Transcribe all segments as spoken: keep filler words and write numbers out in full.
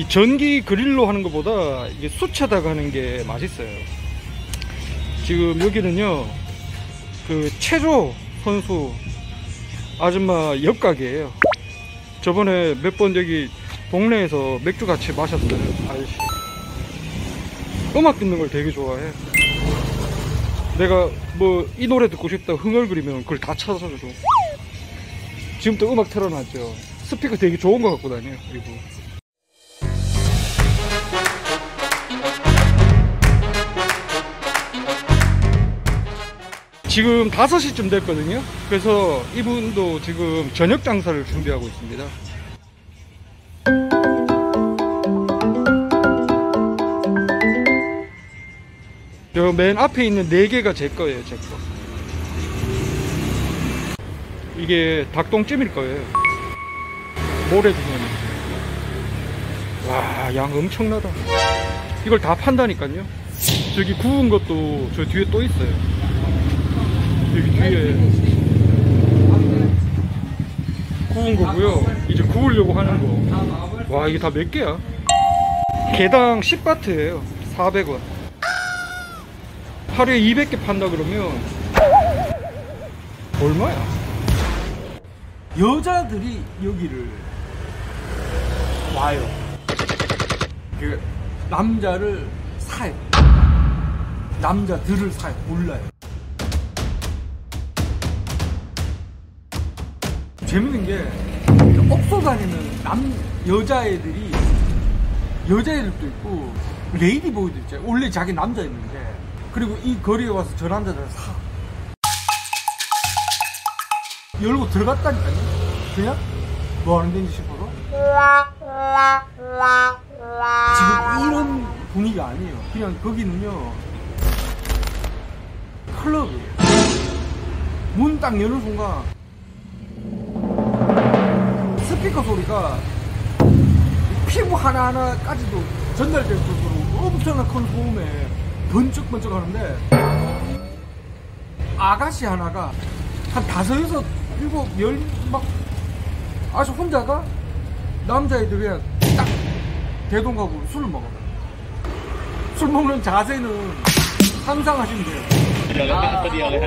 이 전기 그릴로 하는 것보다 이게 수차다가 하는 게 맛있어요. 지금 여기는요, 그 체조 선수 아줌마 옆가게예요. 저번에 몇 번 여기 동네에서 맥주 같이 마셨어요. 아저씨 음악 듣는 걸 되게 좋아해. 내가 뭐 이 노래 듣고 싶다 흥얼거리면 그걸 다 찾아서 줘. 지금 또 음악 틀어놨죠. 스피커 되게 좋은 거 갖고 다녀요. 그리고 지금 다섯 시쯤 됐거든요. 그래서 이분도 지금 저녁 장사를 준비하고 있습니다. 저 맨 앞에 있는 네 개가 제 거예요. 제 거. 이게 닭똥찜일 거예요. 모래주머니. 와, 양 엄청나다. 이걸 다 판다니까요. 저기 구운 것도 저 뒤에 또 있어요. 여기 뒤에 구운 거고요. 이제 구우려고 하는 거. 와, 이게 다 몇 개야? 개당 십 바트예요. 사백 원. 하루에 이백 개 판다 그러면 얼마야? 여자들이 여기를 와요. 그 남자를 사요. 남자들을 사요. 몰라요. 재밌는 게 업소 다니는 남 여자애들이 여자애들도 있고 레이디보이도 있죠. 원래 자기 남자였는데 그리고 이 거리에 와서 저 남자들을 사. 열고 들어갔다니까요. 그냥 뭐 하는 데인지 싶어서. 지금 이런 분위기가 아니에요. 그냥 거기는요 클럽이에요. 문 딱 여는 순간 스피커 소리가 피부 하나하나까지도 전달될 정도로 엄청난 큰 소음에 번쩍번쩍 하는데 아가씨 하나가 한 다섯, 여섯, 일곱, 열 막 아주 혼자가 남자애들 그냥 딱 대동하고 술을 먹어요. 술 먹는 자세는 상상하시면 돼요. 아,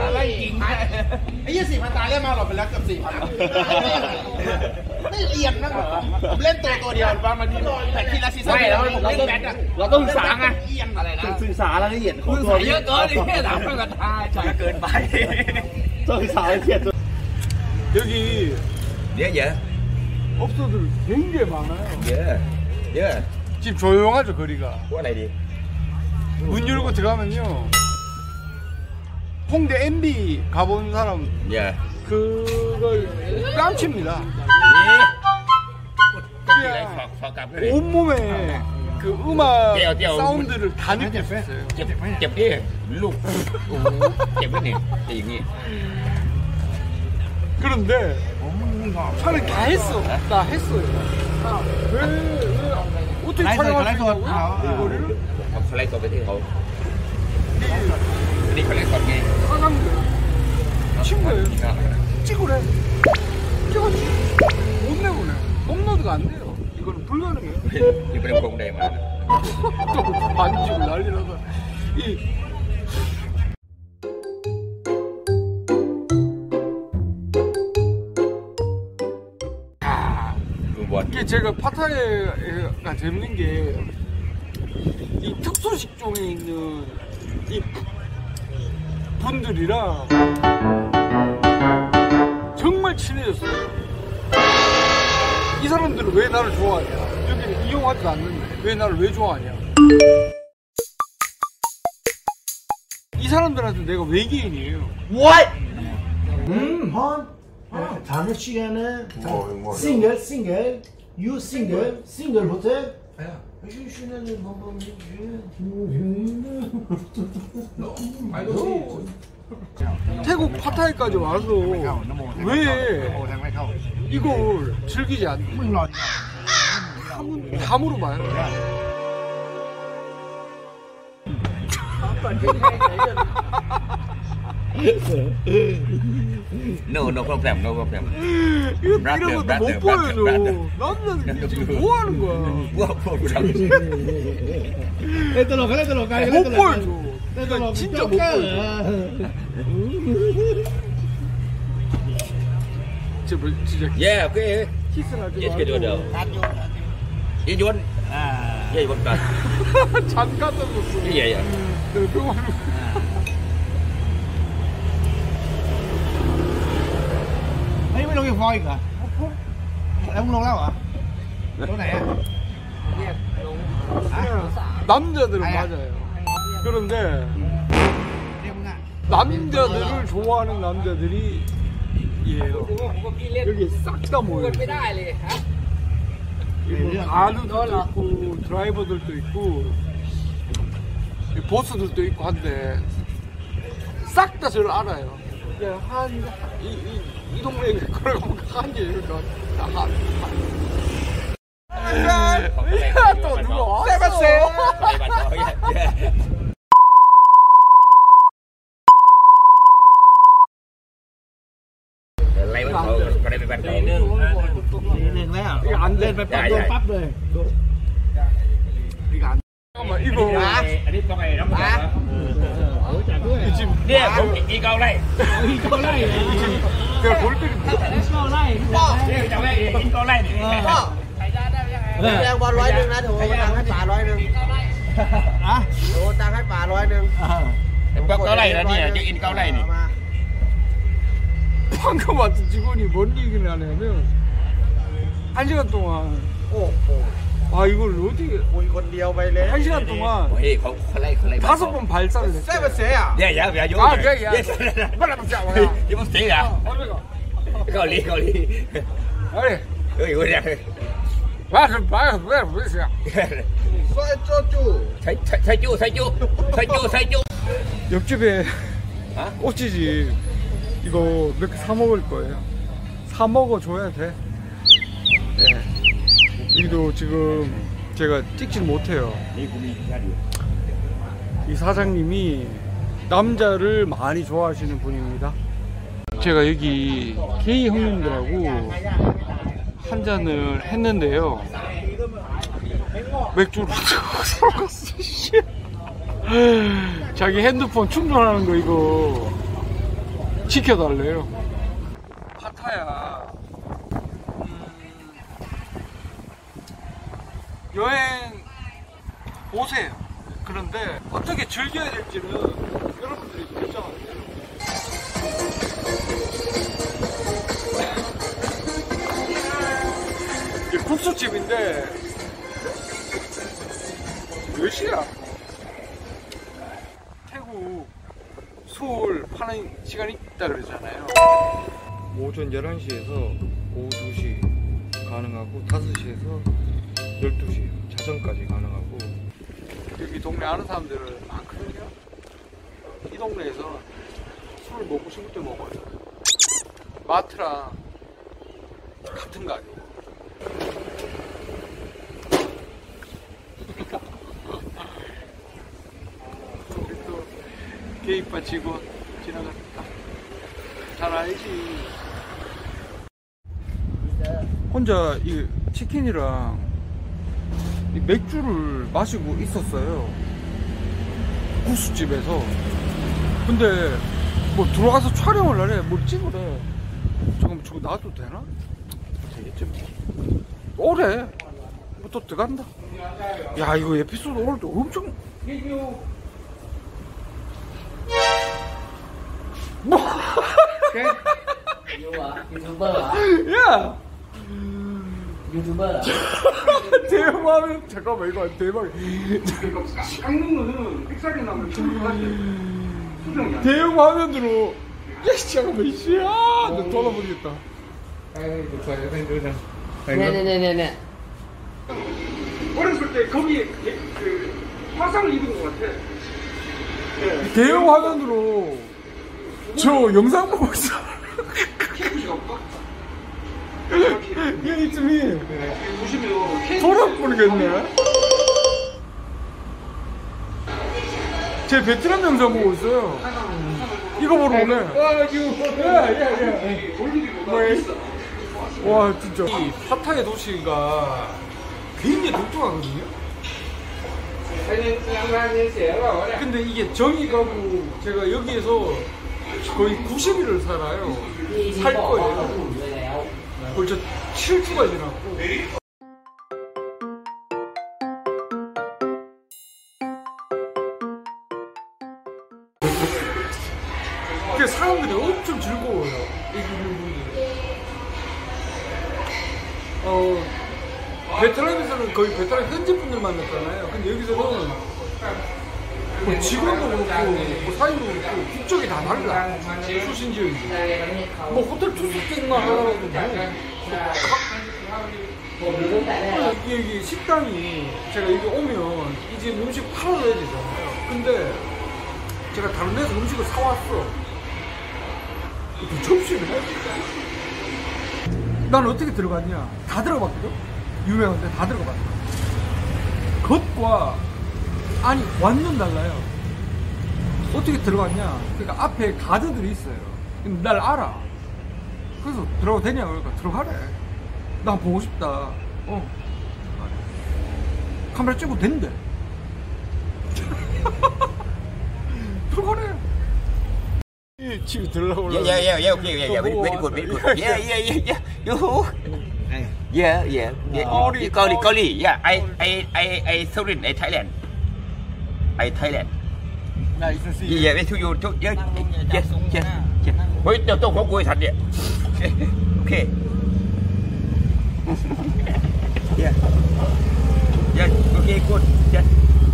이게สี่พัน ตายแล้วมาหลบไปแล้วเกือบสี่พัน ไม่เอียงนะผมเล่นตัวตัวเดียวประมาณนี้แต่ทีละซีซั่นแล้วผมเล่นแบทอะเราต้องศึกษาไงเอียงอะไรนะศึกษารายละเอียดของตัวเยอะเกินนี่หลังมันก็ท่าใจเกินไปต้องศึกษารายละเอียด 여기 예, 예. 업소들 굉장히 많아요. 예. 예. 지금 조용하죠 거리가. 뭐 나이디? 문 열고 들어가면요 홍대 엠비 가본 사람 예. 그걸 뺨칩니다. 예. 온몸에 그 음악 떼어, 떼어. 사운드를 다 느낄 수 있어요. เจ็บเจ็บดิลูกโอ้โหเจ็บไหมเนี่ยจะอย่างงี้ 그런데 촬영 다 했어. 다 했어요. 아, 왜, 왜 어떻게 촬영할 수 있냐고요? 이거를? เขาไล่สดไปที่เขานี่เขาไล่สดไง 사장님 친구예요. 찍으래. 찍었지. 못 내보내. 업로드가 안 돼요. 이거는 불가능해요. อยู่เป็นกรงแดงมา 또 만지고 난리나서 이 이게 제가 파타야가 재밌는 게 이 특수 식종에 있는 이 분들이랑 정말 친해졌어요. 이 사람들은 왜 나를 좋아하냐? 여기는 이용하지도 않는데 왜 나를 왜 좋아하냐? 이 사람들한테 내가 외계인이에요. What? 음, 헌. 다섯 시간에 싱글, 싱글, you 싱글, 싱글 호텔. 태국 파타야까지 와서 왜 이걸 즐기지 않나? 한번 다 물어봐요. No, no problem, no problem. 이거 브라더, 이런 것도 브라더, 못 브라더, 보여줘. 브라더. 남자들 지금 뭐 하는 거야? What program? เล่นตลกก็เล่นตลกกัน 못 보여줘. 그러니까 진짜 못 보여줘. 진짜 뭐 진짜 Yeah, okay. 키스를 하지 Yes, good, good. 말고 Ye Yuan. Ye Yuan kan. 잠깐 떴어. Yeah, yeah. 내가 병원 เฮ้ยไม่ลงอีกฟอยอีกเหรอแล้วมึงลงแล้วเหรอตรงไหนอ่ะ 남자들은 아야. 맞아요. 그런데 เรียกมึงอ่ะ 남자들을 좋아하는 남자들이 이에요. 여기 싹 다 모여요. 뭐 가드도 있고 드라이버들도 있고 보스들도 있고 한데 싹 다 저를 알아요. 한이 이, 이 동네에 그러고 한게 그러니까 다 한. 야, 또 누가 왔어? Lấy bánh thầu, có đây bánh thầu. หนึ่งแล้ว 이거 안 เล่น 돼. ไปปั๊บโดนปั๊บเลย 이거 안 돼. 잠깐만 이거 Anh đi con này đóng cửa. เออจัดด้วย 이 집 Nè, không chỉ câu đây. อีกก็ไล่เหรอ 내가 볼 때는 ก็ไล่ Nè, cháu đây, chỉ câu đây này. เออแรงบอลร้อยหนึ่งนะโถตังค์ให้ป่าร้อยหนึ่งอ่ะโถตังค์ให้ป่าร้อยหนึ่ง Có câu đây là nè, chứ in câu đây này. 방금 왔던 직원이 뭔 얘기를 하냐면 한 시간 동안 โอ้โห 아 이걸 어떻게 คุยคนเดียวไปเลย 한 시간 동안 Ôi, không, không lấy, không lấy. 다섯 번 발사를 ใช่ 했어요. ไหมเสียอ่ะ Dạ, dạ, dạ, vô. 아 그래 야 Yes. 빨리 먹자 뭐야. Chứ bác sĩ à? 어디가? Câu ly, câu ly. 아니 Ôi, ôi, ra. 와서 봐요 왜 그러세요? ซอยโจจู Thấy, thấy, thấy chú, thấy chú. Thấy chú, thấy chú. 옆집에 아? 꼬치집 이거 몇 개 사 먹을 거예요. 사 먹어 줘야 돼. 예. 여기도 지금 제가 찍질 못해요. 이 사장님이 남자를 많이 좋아하시는 분입니다. 제가 여기 게이 형님들하고 한 잔을 했는데요. 맥주를 섞었어. 자기 핸드폰 충전하는 거 이거 지켜달래요. 파타야 음, 여행 오세요. 그런데 어떻게 즐겨야 될지는 여러분들이 결정하세요. 이 국수집인데 몇 시야? 태국 술 파는 시간이 있다 그러잖아요. 오전 열한 시에서 오후 두 시 가능하고 다섯 시에서 열두 시 자정까지 가능하고 여기 동네 아는 사람들 많거든요. 이 동네에서 술을 먹고 싶을 때 먹어요. 마트랑 같은 가격. 우리 또 게이바 직원 지나갔다. 잘 알지. 혼자 이 치킨이랑 이 맥주를 마시고 있었어요. 국수집에서. 근데 뭐 들어가서 촬영을 하래. 뭘 찍으래. 잠깐만 저거 놔도 되나? 되겠지 뭐. 오래. 뭐 또 들어간다. 야 이거 에피소드 오늘도 엄청 뭐? 야! 유튜버 대박은 잠깐만 이거 대박. 깎는 거는 삑사리 나면 수정이야. 대형 화면으로 야 잠깐만 씨야 너 돌아보겠다. 네네네네네 어렸을 때 거기 그 화상을 입은 것 같아. 대형 화면으로 저 영상 보고 있어. 이게 이쯤이 돌아버리겠네. 제 베트남 영상 보고 있어요. 이거 보러 오네. 예예예. 와 진짜 이 사탕의 도시가 굉장히 독특하거든요. 근데 이게 정이 가고 제가 여기에서 거의 구십 일을 살아요. 살 거예요. 벌써 칠 주가 지났고. 그 사람들이 엄청 즐거워요. 여기 있는 분들이. 어, 베트남에서는 거의 베트남 현지 분들 만났잖아요. 근데 여기서는 뭐 직원도 그렇고 뭐 사이도 그렇고 국적이 다 달라. 출신 지역이. 뭐 호텔 투숙객만 하더라도 뭐 그래서 여기 식당이 제가 여기 오면 이 집 음식 팔아줘야 되잖아요. 근데 제가 다른 데서 음식을 사왔어. 그 접시를 해? 난 어떻게 들어갔냐? 다 들어갔거든? 유명한데 다 들어갔다. 겉과 안이 완전 달라요. 어떻게 들어갔냐? 그러니까 앞에 가드들이 있어요. 근데 날 알아. 그래서 들어가도 되냐? 그러니까 들어가래. 나 보고 싶다. 어. 카메라 찍어도 된대. 들어가래. 집에 들어가고. Yeah, yeah, yeah, yeah, okay, yeah, yeah, very, very good, very good. Yeah, yeah, yeah, yeah. You. Yeah, yeah, yeah. Sorry, Kali, sorry. Kali. Yeah, I, I, I, I saw it in Thailand. I Thailand. Nice to see you. Yeah, yeah, to you, to yeah, yes, yes, yes. Wait, no, don't go thật vậy. Okay. Yeah. Yeah, okay, good. Yes.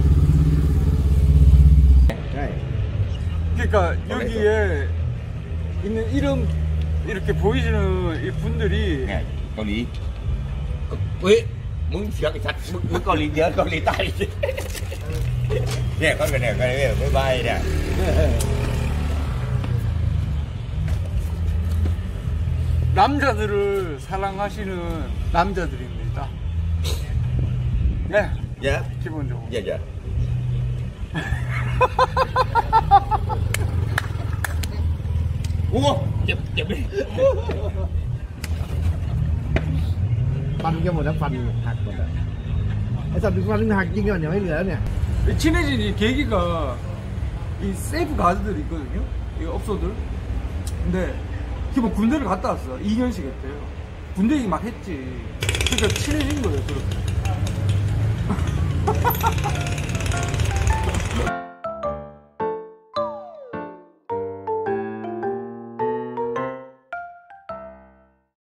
그러니까 여기에 있는 이름 이렇게 보이시는 이 분들이 Nè, Kali. Ui, muốn sửa cái sạch, muốn, muốn Kali nhớ Kali tay. Nè, có cái này, cái này, cái bay nè. 남자들을 사랑하시는 남자들입니다. 네, Dạ. 기본적으로. Dạ, dạ. Ủa, chụp, chụp đi. Phân cho một đám phân hạt một đấy. Cái sao phân hạt chứ còn nhỏ nữa nè. 친해진 이 계기가 이 세이프 가드들이 있거든요. 이 업소들. 근데 기본 군대를 갔다 왔어. 이 년씩 했대요. 군대 얘기 막 했지. 그러니까 친해진 거예요. 그렇게.